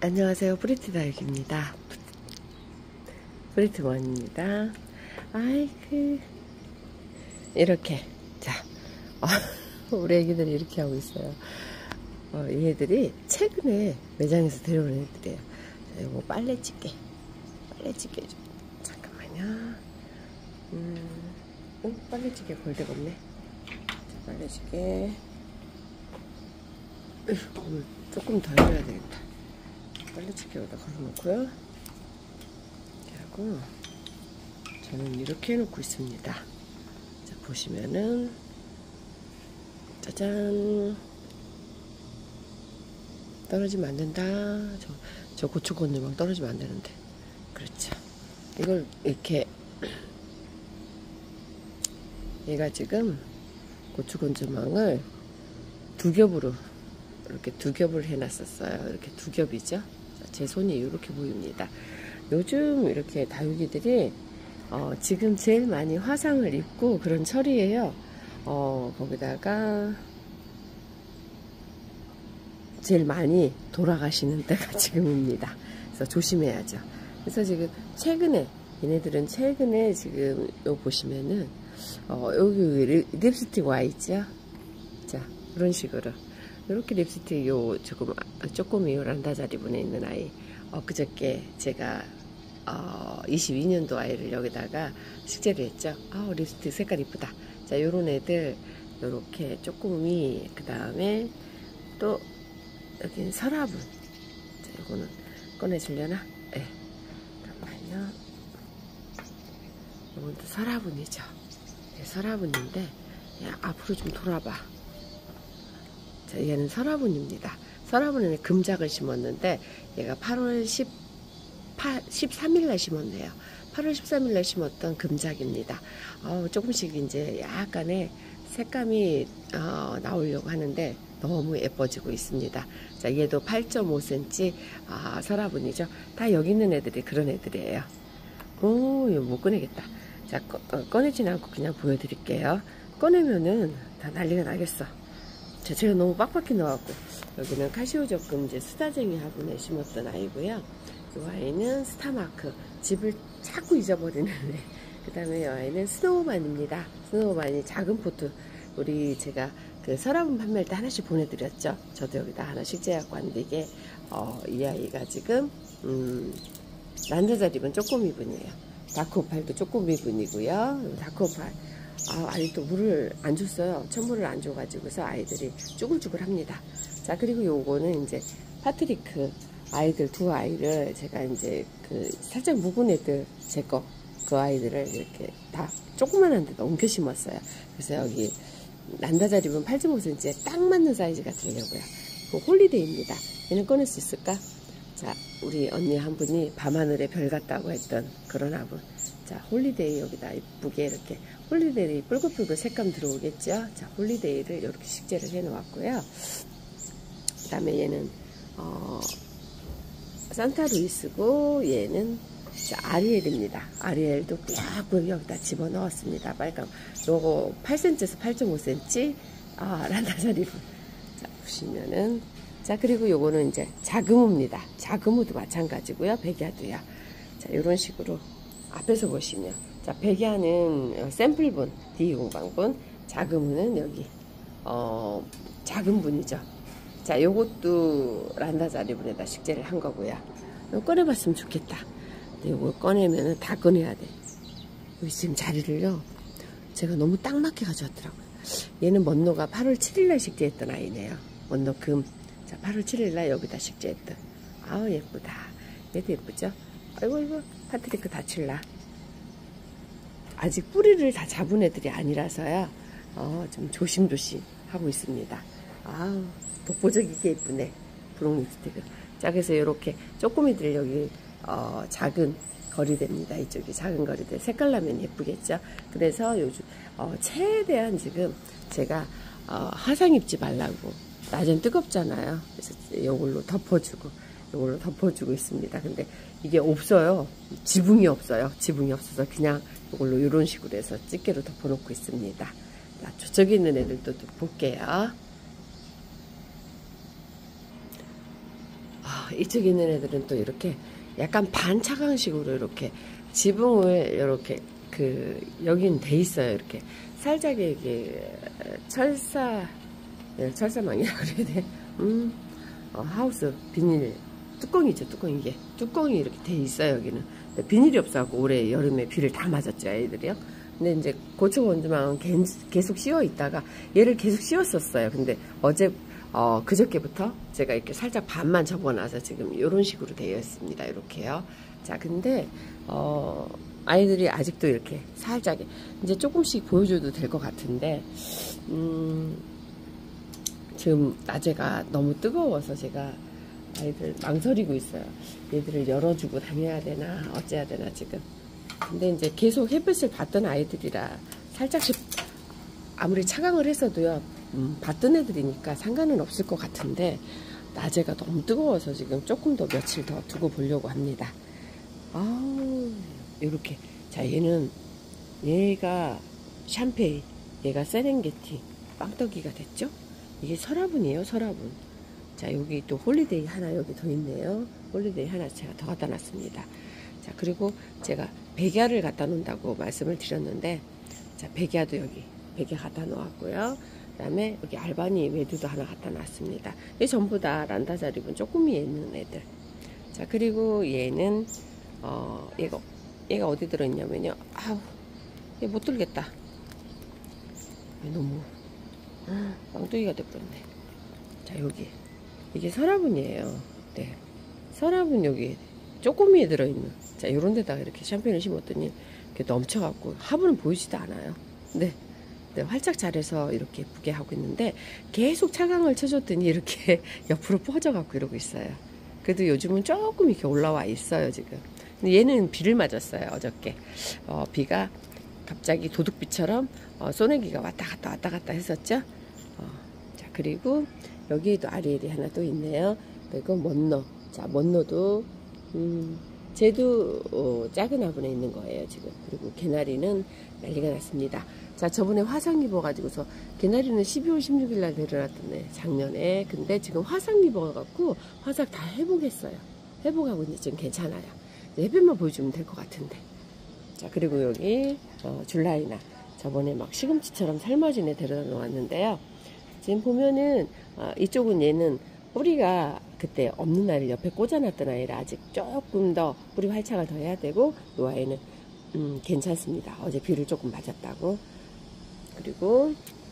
안녕하세요. 프리티 다육입니다. 프리티원입니다. 아이고, 이렇게. 자, 우리 애기들이 이렇게 하고 있어요. 얘들이 최근에 매장에서 데려온 애들이에요. 자, 이거 빨래집게 좀. 잠깐만요. 빨래집게 볼 데가 없네. 자, 빨래집게. 오늘 조금 더 해줘야 되겠다. 빨래집게 여기다 걸어놓고요. 이렇게 하고, 저는 이렇게 해놓고 있습니다. 자, 보시면은, 짜잔. 떨어지면 안 된다. 저 고추건들 막 떨어지면 안 되는데. 그렇죠. 이걸 이렇게, 얘가 지금 고추건조망을 두 겹으로, 이렇게 두 겹을 해놨었어요. 이렇게 두 겹이죠. 제 손이 이렇게 보입니다. 요즘 이렇게 다육이들이 지금 제일 많이 화상을 입고 그런 철이에요. 거기다가 제일 많이 돌아가시는 때가 지금입니다. 그래서 조심해야죠. 그래서 지금 최근에 얘네들은 최근에 지금 요 보시면은 여기 립스틱 와 있죠. 자, 그런 식으로 이렇게 립스틱 요 조금 란다자리분에 있는 아이, 그저께 제가 22년도 아이를 여기다가 식재를 했죠. 립스틱 색깔 이쁘다. 자, 요런 애들 요렇게 조금이, 그 다음에 또 여기는 설화분. 자, 요거는 꺼내주려나? 네. 잠깐만요. 요건 또 설화분이죠. 네, 설화분인데 앞으로 좀 돌아봐. 자, 얘는 설화분입니다. 설화분에는 금작을 심었는데 얘가 8월 13일날 심었네요. 8월 13일날 심었던 금작입니다. 조금씩 이제 약간의 색감이 나오려고 하는데 너무 예뻐지고 있습니다. 자, 얘도 8.5cm 설화분이죠. 다 여기 있는 애들이 그런 애들이에요. 이거 못 꺼내겠다. 자, 꺼내진 않고 그냥 보여드릴게요. 꺼내면은 다 난리가 나겠어. 자, 제가 너무 빡빡히 넣어갖고. 여기는 카시오적금 이제 수다쟁이 화분에 심었던 아이고요. 이 아이는 스타마크, 집을 자꾸 잊어버리는 애. 그 다음에 이 아이는 스노우반입니다. 스노우반이 작은 포트, 우리 제가 그 설화분 판매할 때 하나씩 보내드렸죠. 저도 여기다 하나 식재갖고 왔는데, 이게 이 아이가 지금 난자자립은 쪼꼬미분이에요. 다크오팔도 쪼꼬미분이고요. 다크오팔, 아직도 물을 안 줬어요. 천물을 안 줘가지고서 아이들이 쭈글쭈글 합니다. 자, 그리고 요거는 이제 파트리크 아이들 두 아이를 제가 이제 살짝 묵은 애들 그 아이들을 이렇게 다 조그만한 데다 옮겨 심었어요. 그래서 여기 난다자립은 8.5cm에 딱 맞는 사이즈가 되려고요. 그 홀리데이입니다. 얘는 꺼낼 수 있을까? 자, 우리 언니 한 분이 밤하늘에 별 같다고 했던 그런 화분. 자, 홀리데이 여기다 이쁘게 이렇게 홀리데이 붉은붉은 색감 들어오겠죠. 자, 홀리데이를 이렇게 식재를 해 놓았고요. 그 다음에 얘는 산타루이스고, 얘는 자, 아리엘입니다. 아리엘도 꾸역꾸역 여기다 집어 넣었습니다. 빨강. 요거 8cm에서 8.5cm 란다자리분. 자, 보시면은, 자, 그리고 요거는 이제 자그무입니다. 자그무도 마찬가지고요. 백야도요. 자, 요런 식으로 앞에서 보시면, 자, 백야는 샘플분, D 공방분, 자그무는 여기 작은 분이죠. 자, 요것도 란다자리분에다 식재를 한 거고요. 이거 꺼내봤으면 좋겠다. 근데 이걸 꺼내면은 다 꺼내야 돼. 여기 지금 자리를요, 제가 너무 딱 맞게 가져왔더라고요. 얘는 먼노가 8월 7일날 식재했던 아이네요. 먼노 금. 자, 8월 7일날 여기다 식재했던. 예쁘다. 얘도 예쁘죠? 아이고, 파트리크 다칠라. 아직 뿌리를 다 잡은 애들이 아니라서요. 좀 조심조심 하고 있습니다. 독보적이게 예쁘네. 분홍 립스틱은. 자, 그래서 이렇게 쪼꼬미들 여기, 작은 거리대입니다. 이쪽이 작은 거리대. 색깔 나면 예쁘겠죠? 그래서 요즘, 최대한 지금 제가, 화상 입지 말라고. 낮엔 뜨겁잖아요. 그래서 이걸로 덮어주고 있습니다. 근데 이게 없어요. 지붕이 없어요. 지붕이 없어서 그냥 이걸로 이런 식으로 해서 집게로 덮어놓고 있습니다. 자, 저쪽에 있는 애들도 또 볼게요. 이쪽에 있는 애들은 또 이렇게 약간 반차광식으로 이렇게 지붕을 이렇게 여긴 돼 있어요. 이렇게 살짝 이게 철사망이라고 그래야 돼. 하우스 비닐 뚜껑이죠. 뚜껑이 이렇게 돼 있어요. 여기는 비닐이 없어갖고 올해 여름에 비를 다 맞았죠, 애들이요. 근데 이제 고층 원주망은 계속 씌워 있다가 얘를 계속 씌웠었어요. 근데 어제 그저께부터 제가 이렇게 살짝 반만 접어놔서 지금 이런 식으로 되어 있습니다. 이렇게요. 자, 근데 아이들이 아직도 이렇게 살짝 이제 조금씩 보여줘도 될 것 같은데 지금 낮에가 너무 뜨거워서 제가 아이들 망설이고 있어요. 얘들을 열어주고 다녀야 되나 어째야 되나 지금. 근데 이제 계속 햇빛을 받던 아이들이라 살짝씩 아무리 차광을 했어도요 받던 애들이니까 상관은 없을 것 같은데 낮에가 너무 뜨거워서 지금 조금 더 며칠 더 두고 보려고 합니다. 이렇게. 자, 얘가 샴페인, 얘가 세렝게티 빵떡이가 됐죠. 이게 서라분이에요. 서라분. 자, 여기 또 홀리데이 하나 여기 더 있네요. 홀리데이 하나 제가 더 갖다 놨습니다. 자, 그리고 제가 백야를 갖다 놓는다고 말씀을 드렸는데, 자, 백야도 여기 백야 갖다 놓았고요. 그 다음에 여기 알바니 외두도 하나 갖다 놨습니다. 이 전부 다 란다잘 입은 쪼꾸미에 있는 애들. 자, 그리고 얘는 얘가 어디 들어있냐면요. 얘 못 들겠다. 너무 빵뚜기가 돼버렸네. 자, 여기 이게 서라분이에요. 네, 서라분 여기 쪼꼬미에 들어있는. 자, 요런 데다가 이렇게 샴페인을 심었더니 이렇게 넘쳐갖고 화분은 보이지도 않아요. 네, 활짝 자라서 이렇게 예쁘게 하고 있는데 계속 차광을 쳐줬더니 이렇게 옆으로 퍼져갖고 이러고 있어요. 그래도 요즘은 조금 이렇게 올라와 있어요 지금. 근데 얘는 비를 맞았어요. 어저께 비가 갑자기 도둑비처럼 소나기가 왔다 갔다 했었죠. 자, 그리고 여기에도 아리엘이 하나 또 있네요. 그리고 먼노. 자, 먼노도 쟤도 작은 화분에 있는 거예요 지금. 그리고 개나리는 난리가 났습니다. 자, 저번에 화상 입어가지고서 개나리는 12월 16일 날 내려놨던데 작년에. 근데 지금 화상 입어갖고 화상 다 회복했어요. 회복하고 이제 지금 괜찮아요. 햇빛만 보여주면 될 것 같은데. 자, 그리고 여기 줄라이나 저번에 막 시금치처럼 삶아진 애 데려다 놓았는데요. 지금 보면은 이쪽은 얘는 뿌리가 그때 없는 아이를 옆에 꽂아놨던 아이라 아직 조금 더 뿌리 활착을 더 해야 되고, 이 아이는 괜찮습니다. 어제 비를 조금 맞았다고. 그리고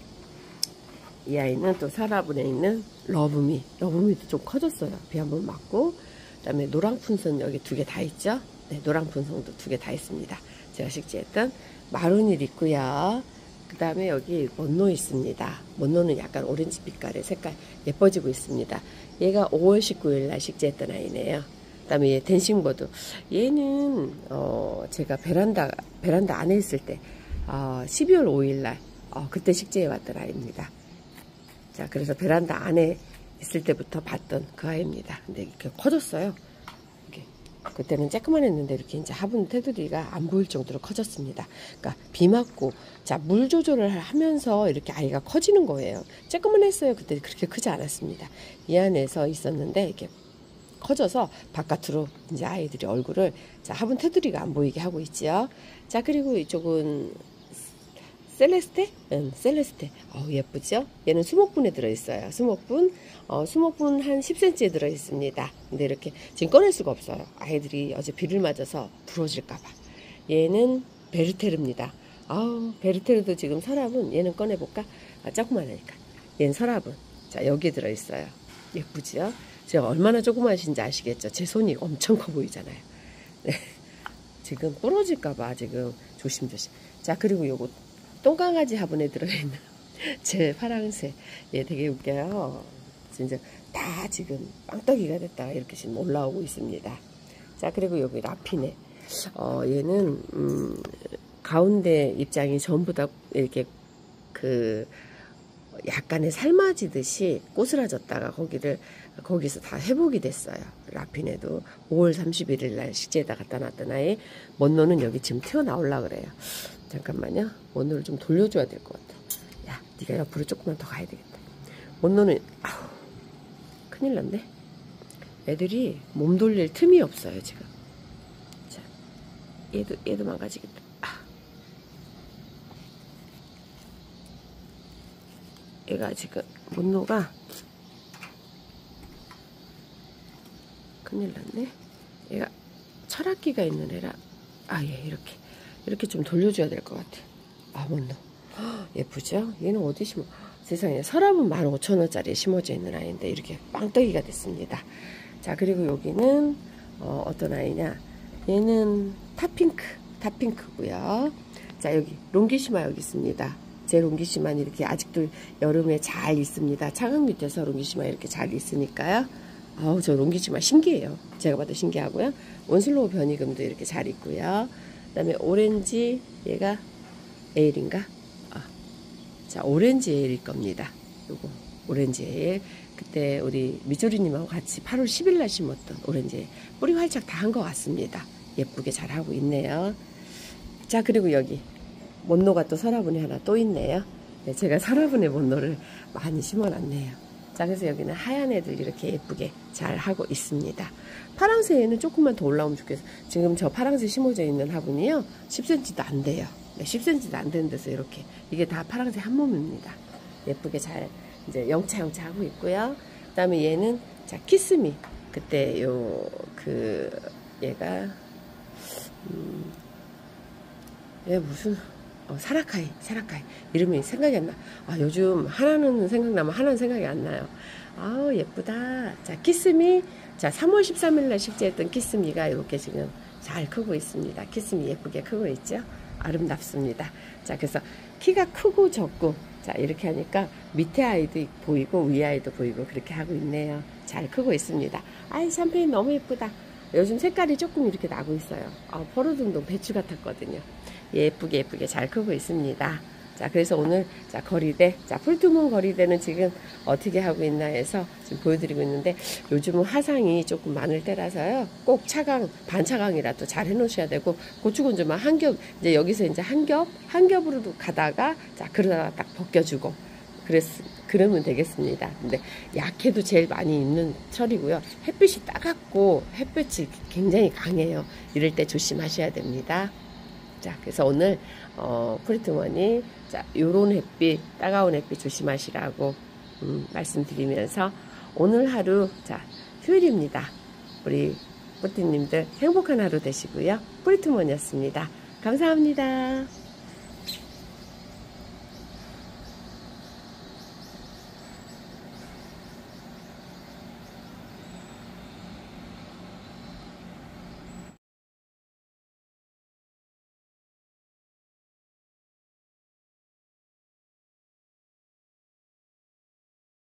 이 아이는 또 서라분에 있는 러브미도 좀 커졌어요. 비 한번 맞고. 그 다음에 노랑푼선 여기 2개 다 있죠. 네, 노랑푼선도 2개 다 있습니다. 제가 식재했던 마룬일 있고요. 그 다음에 여기 먼노 있습니다. 먼노는 약간 오렌지 빛깔의 색깔 예뻐지고 있습니다. 얘가 5월 19일 날 식재했던 아이네요. 그 다음에 얘 댄싱버드. 얘는 제가 베란다 안에 있을 때 12월 5일 날 그때 식재해 왔던 아이입니다. 자, 그래서 베란다 안에 있을 때부터 봤던 그 아이입니다. 근데 이렇게 커졌어요. 이렇게. 그때는 쬐끄만 했는데 이렇게 이제 화분 테두리가 안 보일 정도로 커졌습니다. 그러니까 비 맞고, 자, 물 조절을 하면서 이렇게 아이가 커지는 거예요. 쬐끄만 했어요. 그때 그렇게 크지 않았습니다. 이 안에서 있었는데 이렇게 커져서 바깥으로 이제 아이들이 얼굴을, 자, 화분 테두리가 안 보이게 하고 있지요. 자, 그리고 이쪽은 셀레스테? 셀레스테. 예쁘죠? 얘는 수목분에 들어있어요. 수목분 한 10cm에 들어있습니다. 근데 이렇게 지금 꺼낼 수가 없어요. 아이들이 어제 비를 맞아서 부러질까봐. 얘는 베르테르입니다. 베르테르도 지금 서랍은, 얘는 꺼내볼까? 조그만하니까. 얘는 서랍은. 자, 여기에 들어있어요. 예쁘지요? 제가 얼마나 조그마하신지 아시겠죠? 제 손이 엄청 커 보이잖아요. 네. 지금 부러질까봐 지금 조심조심. 자, 그리고 요거 똥강아지 화분에 들어있는 제 파랑새. 얘 되게 웃겨요. 진짜 다 지금 빵떡이가 됐다가 이렇게 지금 올라오고 있습니다. 자, 그리고 여기 라피네. 얘는 가운데 입장이 전부 다 이렇게 약간의 삶아지듯이 꼬스라졌다가 거기서 다 회복이 됐어요. 라피네도 5월 31일 날 식재에다 갖다 놨던 아이. 먼노는 여기 지금 튀어나오려고 그래요. 잠깐만요. 먼노를 좀 돌려줘야 될 것 같아. 야, 네가 옆으로 조금만 더 가야 되겠다. 먼노는 큰일 났네. 애들이 몸 돌릴 틈이 없어요, 지금. 자, 얘도 망가지겠다. 얘가 지금 못 녹아. 큰일 났네. 얘가 철학기가 있는 애라. 얘 이렇게 좀 돌려줘야 될 것 같아. 못 녹아. 예쁘죠? 얘는 어디 심어? 세상에, 서랍은 15,000원짜리에 심어져 있는 아이인데 이렇게 빵떡이가 됐습니다. 자, 그리고 여기는 어떤 아이냐? 얘는 탑핑크고요. 자, 여기 롱기시마 여기 있습니다. 제 롱기시마는 이렇게 아직도 여름에 잘 있습니다. 창흙 밑에서 롱기시마 이렇게 잘 있으니까요. 저 롱기시마 신기해요. 제가 봐도 신기하고요. 원슬로우 변이금도 이렇게 잘 있고요. 그 다음에 오렌지, 얘가 에일인가? 자, 오렌지 에일일 겁니다. 요거 오렌지 에일. 그때 우리 미조리님하고 같이 8월 10일 날 심었던 오렌지 에일. 뿌리 활짝 다 한 것 같습니다. 예쁘게 잘 하고 있네요. 자, 그리고 여기 못노가 또 서라분이 하나 또 있네요. 네, 제가 서라분의 못노를 많이 심어놨네요. 자, 그래서 여기는 하얀 애들 이렇게 예쁘게 잘 하고 있습니다. 파랑새에는 조금만 더 올라오면 좋겠어요. 지금 저 파랑새 심어져 있는 화분이요, 10cm도 안 돼요. 네, 10cm도 안 되는 데서 이렇게, 이게 다 파랑새 한 몸입니다. 예쁘게 잘 이제 영차 하고 있고요. 그 다음에 얘는 자, 키스미. 그때 얘가 얘 무슨 사라카이 이름이 생각이 안 나. 요즘 하나는 생각나면 하나는 생각이 안 나요. 예쁘다. 자, 키스미. 자, 3월 13일 날 식재했던 키스미가 이렇게 지금 잘 크고 있습니다. 키스미 예쁘게 크고 있죠. 아름답습니다. 자, 그래서 키가 크고 적고, 자, 이렇게 하니까 밑에 아이도 보이고 위 아이도 보이고 그렇게 하고 있네요. 잘 크고 있습니다. 샴페인 너무 예쁘다. 요즘 색깔이 조금 이렇게 나고 있어요. 포로등동 배추 같았거든요. 예쁘게 잘 크고 있습니다. 자, 그래서 오늘 자, 거리대, 자, 풀투문 거리대는 지금 어떻게 하고 있나 해서 지금 보여드리고 있는데, 요즘은 화상이 조금 많을 때라서요, 꼭 차강, 반차강이라도 잘 해놓으셔야 되고, 고추건조만 한 겹, 이제 여기서 이제 한 겹으로도 가다가, 자, 그러다가 딱 벗겨주고, 그러면 되겠습니다. 근데 약해도 제일 많이 있는 철이고요. 햇빛이 따갑고 햇빛이 굉장히 강해요. 이럴 때 조심하셔야 됩니다. 자, 그래서 오늘 프리트머니, 자, 요런 햇빛, 따가운 햇빛 조심하시라고 말씀드리면서, 오늘 하루, 자, 휴일입니다. 우리 뿌띠님들 행복한 하루 되시고요. 프리트머니였습니다. 감사합니다.